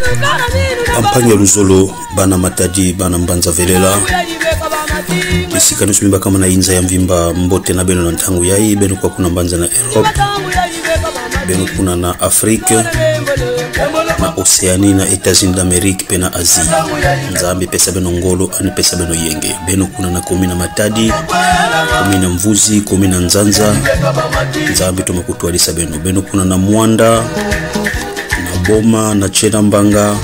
Ampanya Luzolo bana Matadi bana Mbanza Velela isika nusumimba kama na inza ya mvimba mbote na beno na ntangu yai beno kwa kuna Mbanza na Europe beno kuna na Afrika na Oceania na Etats-Unis d'Amérique pena Asie nzambi pesa beno ngolo ani pesa beno yenge beno kuna na komina Matadi komina Mvuzi komina Nzanza nzambi tumakutwalisa beno kuna na Mwanda na Boma na Chena Mbanga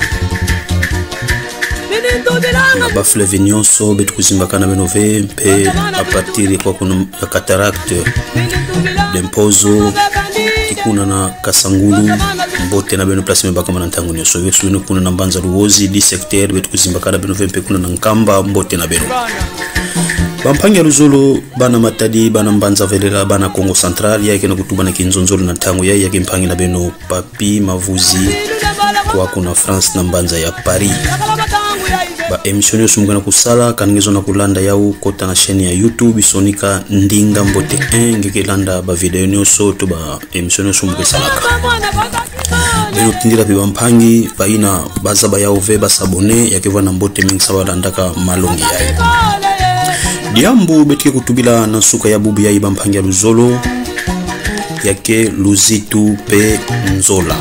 na Bafle Vignonso betu kuzimbakana benove pe a partir kwa kuna ya cataracte d'Empozo ikuna na Kasangulu mbote na beno place mbaka mana ntangu nyoso betu kuna na Mbanza Luozi 10 secteur betu kuzimbakana benove pe kuna na Nkamba mbote na beno Bampanya Luzolo bana Matadi bana Mbanza Velela bana Congo Central yake na kutuba na Kinzonzolo na ntangu yake mpangi na beno Papi Mavuzi kwa kuna France na Mbanza ya Paris ba emission yosu mugana kusala kangezo na kulanda yau kota na chaîne ya YouTube Sonika Ndinga Mbote 1 ngeke landa ba video nyoso to ba emission yosu mukesalaka beno tindira pe bampangi baina bazaba yau ve basabone yakeva na Mbote mingi sabala ndaka malongi yayi diambu betike kutubila na suka ya bubu yayi bampangi ya Luzolo yake Luzitu pe Nzola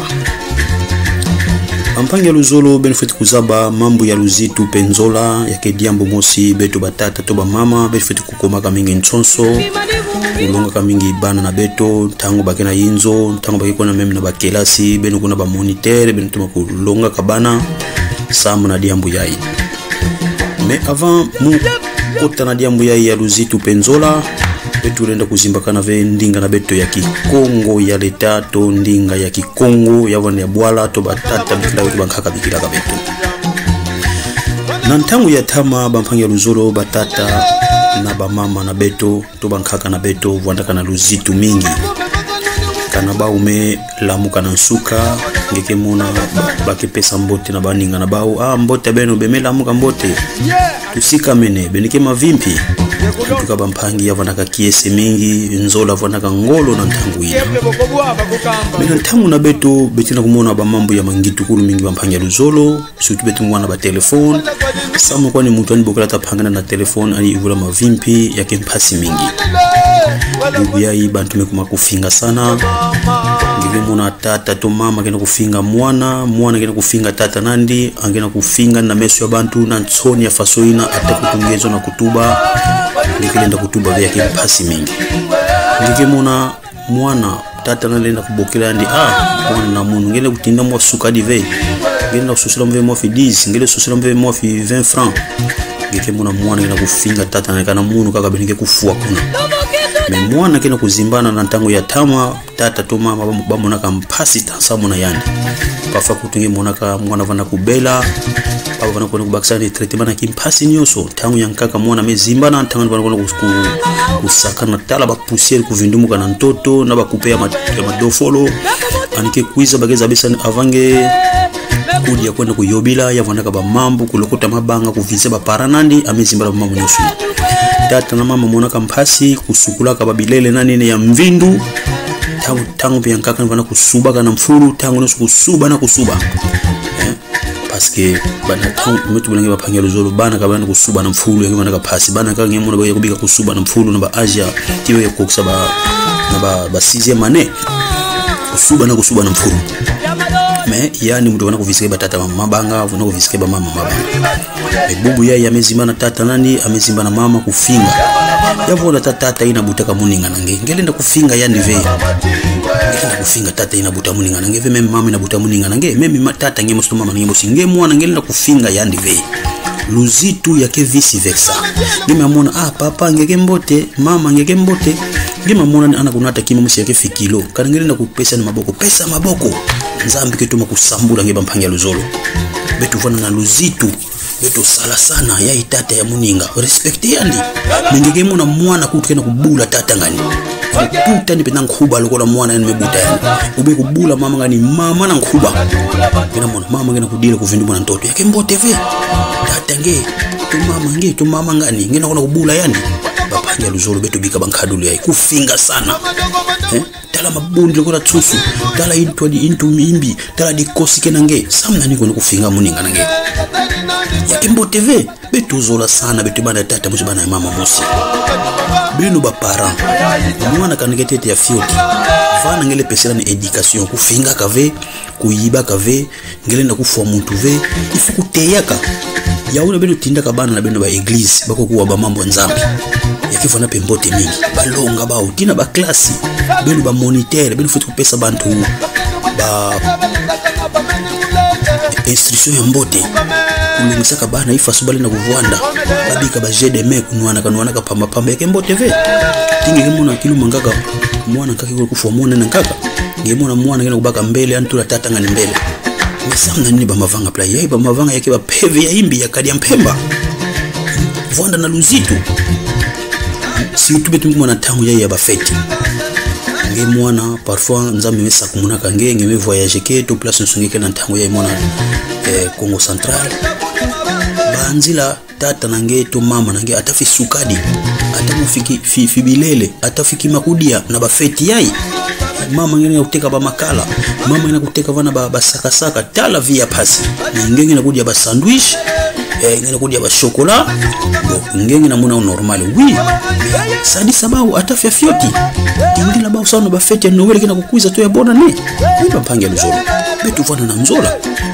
Ampanya Luzolo benefit kuzaba mambo ya Luzitu penzola yake diambo mosi beto batata to ba mama benefit kukoma kamingi ntsonso ulonga kamingi bana na beto tango bakena yinzo tango bakikona meme na bakelasi beno kuna ba moniteur beno tuma kulonga kabana samu na diambo yayi mais avant mu kota na diambo yayi ya Luzitu penzola betu lenda kuzimbakana ve ndinga na beto ya Kikongo ya leta to ndinga ya Kikongo ya wana ya bwala to batata bikila wetu bankaka bikila ka beto na ntangu ya tama Bampanya Luzolo batata na ba mama na beto to bankaka na beto vwandaka na Luzitu mingi kana baume lamuka na nsuka ngeke mona bakipesa Mbote na baninga na bau Mbote beno bemela muka Mbote tusika mene benike mavimpi tuka bampangi ya vanaka kiese mingi Nzola vanaka ngolo na ntangu ina mena ntangu na beto betina kumona ba mambo ya mangitu kulu mingi Bampanya Luzolo sutu betu mwana ba telefone samu kwani mtu ani bokala tapangana na telefone ani ivula mavimpi yake mpasi mingi bubu yayi bantu mekuma kufinga sana ngive mona tata to mama kena kufinga mwana kena kufinga tata nandi angena kufinga na meso ya bantu na ntsoni ya fasoina atakutungezo na kutuba nikilenda kutuba vya kimpasi mingi ngike mona mwana tata nalenda kubokela ndi mwana na munu ngele kutinda mwa suka dive ngele kususila mwe mwa fi 10 ngele kususila mwe mwa fi 20 francs ngike mona mwana ngena kufinga tata na kana munu kaka benike kufua kuna me mwana kena kuzimbana na ntango ya tama tata to mama bamona kampasi tasamu na yandi kafa kutunge mona ka mwana vana kubela abo vana kona kubakisa ni treatment na kimpasi nyoso tangu yankaka mwana mezimbana tangu vana kona kusaka na tala ba poussière kuvindumuka na ntoto na bakupea madofolo anike kuiza bageza bisa avange kudi ya kwenda kuyobila ya vana ka ba mambo kulokota mabanga kuvize ba paranandi amezimbana mambo nyoso tata na mama mona kampasi kusukula ka babilele na nene ya mvindu tangu biankaka vana kusuba kana mfuru tangu nosu kusuba na kusuba parce que bana tangu metu bulange Bampanya Luzolo bana ka bana kusuba na mfuru yange bana ka pasi bana ka ngemo na kubika kusuba na mfuru na ba Asia tiwe ya koksa ba na ba 6e année kusuba na mfuru mais yani mtu wana kuvisike batata mabanga wana kuvisike ba mama mabanga bubu yayi amezimana tata nani amezimbana mama kufinga yavona tata ina butaka muninga nange ngelenda kufinga yani ve ngelenda kufinga tata ina buta muninga nange ve meme mama ina buta muninga nange meme tata ngemo sto mama ngemo singe mwana ngelenda kufinga yani ve Luzitu yake vice versa nimemona papa ngeke Mbote mama ngeke Mbote nimemona ana kunata kima musi yake fikilo kana ngelenda kupesa na maboko pesa maboko nzambi ketuma kusambula nge Bampanya Luzolo betu vana na Luzitu beto sala sana ya itata ya muninga respecte yandi ngeke mona mwana kutukena kubula tata ngani kututa ni pena nkhuba lokola mwana yani mebuta yani ube kubula mama ngani mama na nkhuba pena mona mama ngena kudile kuvinduma na ntoto yake Mbote ve tata nge to mama ngani ngena kona kubula yani Bampanya Luzolo beto bika bankadulu yayi kufinga sana tala mabundi lokora tsusu tala into mimbi tala dikosi kenange samna niko kufinga muninga nange yakembo TV betu zola sana betu bana tata musi bana mama mosi bino ba parents mwana kanekete ya fioti fana ngele pesela ni education kufinga kave kuyiba kave ngele na kufwa muntu ve ifu kuteyaka yauna beno tinda kabana na beno ba eglise bako kuwa ba mambo nzambi yakifana pembote mingi balonga ba utina ba klasi beno ba moniteur beno futu kupesa bantu ba instruction ya mbote kumisaka bana ifasu bali na kuvwanda babika ba JDM kunwana ka pamba yake mbote ve tingi kemona kilu mangaka mwana kaki kufwa mwana nkaka ngemona mwana ngena kubaka mbele antula tata ngani mbele samna nini ba mavanga play yai ba mavanga yake ba peve ya imbi ya kadi ya mpemba vwanda na luzitu si YouTube tu mwana tangu yai ya ba fete nge mwana parfois nzambe mesa kumunaka ngenge voyage ke to place nsungeke na tangu yai mwana Congo Central banzila tata nange to mama nange atafi sukadi atamufiki fibilele atafiki makudia na ba fete yai mama ngene kuteka ba makala mama ngene kuteka vana ba saka tala via pasi ngenge na kudia ba sandwich ngene kudia ba chocolat ngenge na muna normal oui sadi sababu atafia fioti tingila ba usano ba fete no wele kina kukuiza to ya bona ni nipa pange mzolo betu vana na mzola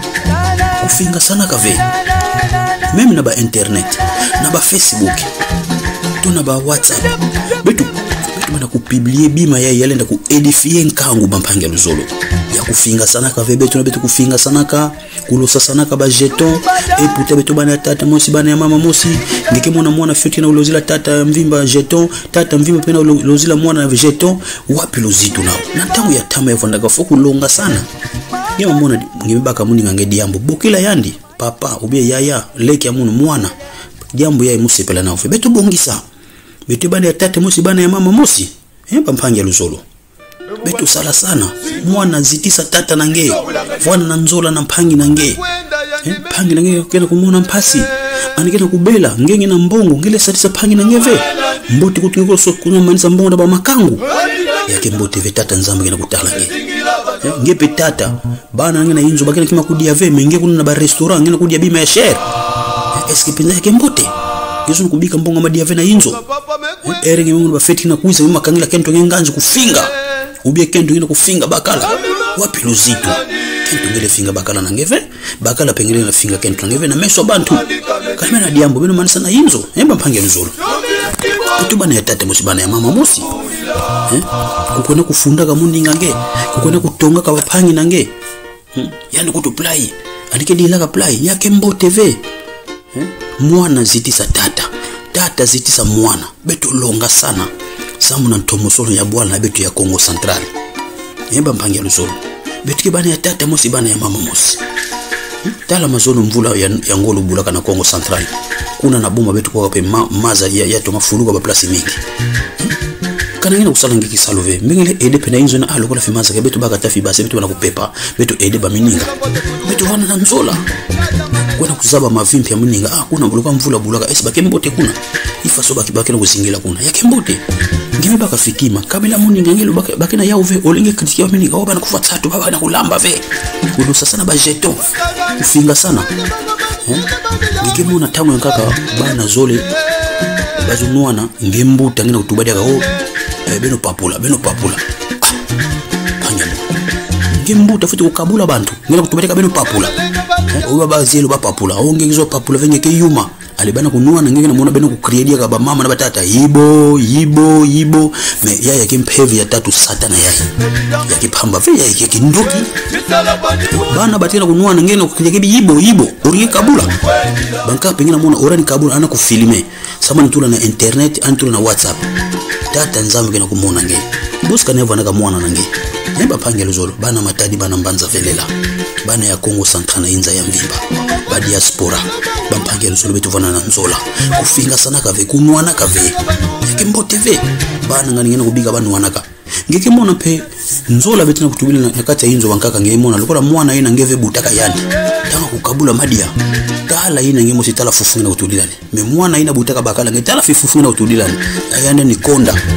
kufinga sana kave meme na ba internet na ba Facebook to na ba WhatsApp betu mana kupublier bima yale nda ku edifier nkangu bampange luzolo ya kufinga sana ka vebetu na betu kufinga sana ka kulosa sana ka ba jeton et puta betu bana tata mosi bana ya mama mosi ngeke mwana fioti na ulozila tata mvimba jeton tata mvimba pena ulozila mwana jeton wapi lozito nao na tangu ya tama ya vondaga foku longa sana ngema mwana ngibaka muni ngange diambo bokila yandi papa ubie yaya leki ya mwana diambo ya musepela nao betu bongisa betu bana ya tata mosi bana ya mama mosi pampange luzolo betu sala sana mwana zitisa tata nange vwana na nzola na mpangi nange pangi nange kena kumona mpasi anikena kubela ngenge na mbongo ngele satisa pangi nange ve mboti kutuko so kunya manisa mbongo na ba makangu yake mboti ve tata nzambe kena kutala nge tata bana nange na inzo bakena kima kudia ve menge kuna na ba restaurant ngena kudia bima ya share eske pinza yake mbote Yesu kubika mbonga madia vena inzo eringe mungu ba feti na kuiza mama kangila kento nganzi kufinga ubie kento ngina kufinga bakala wapi luzito kento ngile finga bakala na ngeve bakala pengele na finga kento ngeve na meso bantu kalima na diambo bino manisa na inzo mpange mzolo kitu bana ya tata musibana ya mama mosi kukwenda kufunda ka mundi ngange kukwenda kutonga ka bapangi nange yani kutu play alike dila ka play yake mbo TV mwana zitisa tata zitisa mwana betu longa sana samu na ntomosolo ya bwala na betu ya Congo Central mpange luzolo betu ke bana ya tata mosi bana ya mama mosi tala mazono mvula ya ngolo bulaka na Congo Central kuna na boma betu kwa pe maza ya to mafuluka ba place mingi kana ngina kusala ngiki salove mingile ede pena inzo na alo kola fimaza ke betu baka tafi base betu bana kupepa betu ede ba mininga betu wana na nzola kuna kuzaba mavimpi ya muninga kuna buluka mvula bulaka esi bakembote kuna ifaso bakibake na kuzingila kuna yakembote ngime baka fikima kabila muninga ngelo bakena yauve olenge kritikia muninga oba na kufatatu baba na kulamba ve kudusa sana ba jeton kufinga sana ngikemuna tamu nkaka bana zole bazunwana ngembuta ngina kutubadia ka beno papula panya ngembuta futi kukabula bantu ngina kutubadia beno papula oba bazelo ba papula ongezo papula venge ke yuma alibana kunwana ngenge na muona beno kucreatia ka ba mama na batata yibo me yaya kimpevi ya tatu satana yaya yakipamba ve yaya kindoki bana batena kunwana ngenge na kucreatia yibo uri kabula banka pengina muona orani kabula ana kufilme sama ntula na internet antula na WhatsApp tata nzambe ngena kumona ngenge buska nevo na kamwana nange nemba pange luzolo bana matadi bana mbanza velela bana ya Congo Central na inza ya mvimba ba diaspora bampange luzolo betu vana na nzola kufinga sana kave kunwana kave yakembo TV bana ngani ngena kubiga bana wanaka ngeke mona pe nzola betu na kutubili na kati ya inzo bankaka ngemona lokola mwana yena ngeve butaka yani tanga kukabula madia tala yina ngemo sitala fufunga na kutudilani me mwana yina butaka bakala ngetala fifufunga na kutudilani ayanda ni konda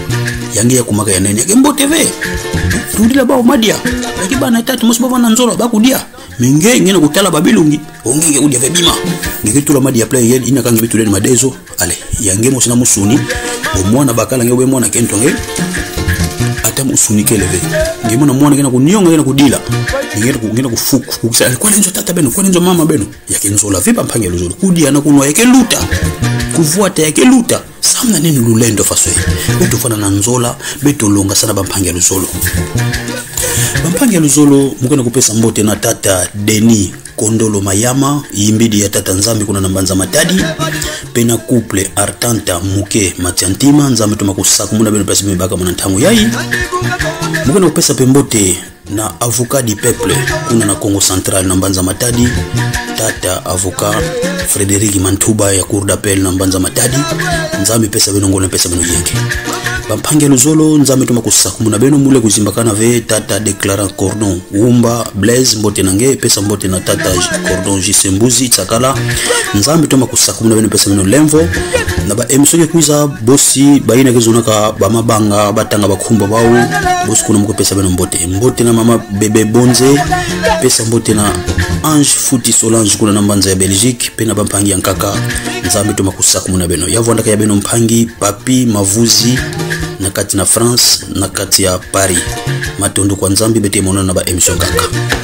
yange ya kumaka ya nene yake mbote ve tudila ba omadia yake bana tatu mosibava na nzola bakudia minge ngena kutala babilungi ongenge kudia ve bima ngeke tula madia play yel ina kange bitule madezo ale yange mosina musuni bomwana bakala nge mwana kentonge ata musuni keleve ngemo na mwana ngena kunionga ngena kudila ngena kufuku kukisa kwa lenzo tata beno kwa lenzo mama beno yake nzola vipa mpange luzulu kudia na kunwa yake luta kuvuata yake luta samna nini lulendo faswe beto fana na nzola beto longa sana bampange luzulu bampange luzulu mukena kupesa mbote na tata Deni Kondolo Mayama yimbidi ya tata Nzambi kuna nambanza matadi pena couple Artanta Muke Matiantima Nzambi tumakusaku muna beno pesa mbaka manantangu yai mukena kupesa pembote na avocat du peuple kuna na Congo Central nambanza matadi tata avocat Frederic Mantuba ya cour d'appel nambanza matadi Nzambi pesa beno ngona pesa beno yenge bampange luzolo Nzambi tumakusaku muna beno mule kuzimbakana ve tata Declarant Cordon Wumba Blaise mbote nange pesa mbote na tata Cordon Jisembuzi Tsakala Nzambi tumakusaku muna beno pesa beno lemvo na ba emisode kuiza bosi baina kezonaka bamabanga batanga bakumba bawo bosi kuna mko pesa beno mbote na mama bebe bonze pesa mbote na Ange Futi Solange kuna nambanza ya Belgique pena bampangi ya nkaka Nzambi tumakusaku muna beno yavondaka ya beno mpangi papi mavuzi na kati na France na kati ya Paris matondo kwa Nzambi bete mona na ba emission kaka